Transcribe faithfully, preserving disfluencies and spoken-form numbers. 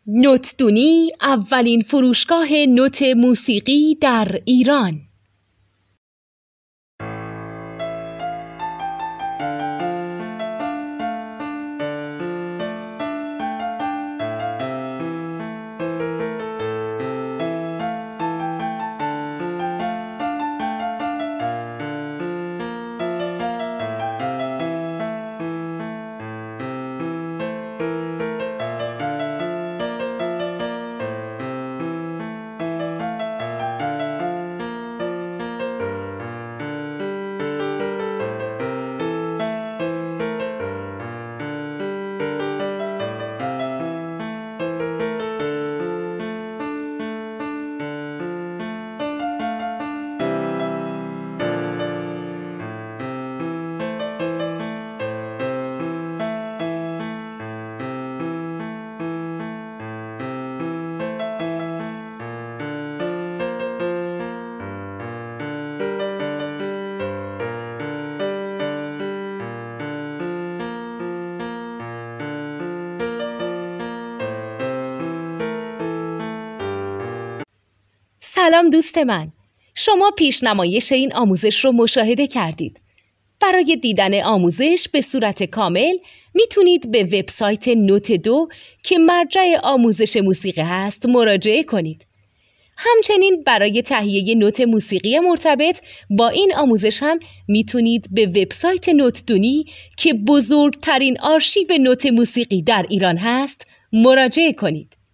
نوتدونی اولین فروشگاه نوت موسیقی در ایران. سلام دوست من، شما پیشنمایش این آموزش رو مشاهده کردید. برای دیدن آموزش به صورت کامل میتونید به وبسایت نوت دو که مرجع آموزش موسیقی هست مراجعه کنید. همچنین برای تهیه نوت موسیقی مرتبط با این آموزش هم میتونید به وبسایت نوتدونی که بزرگترین آرشیو نوت موسیقی در ایران هست مراجعه کنید.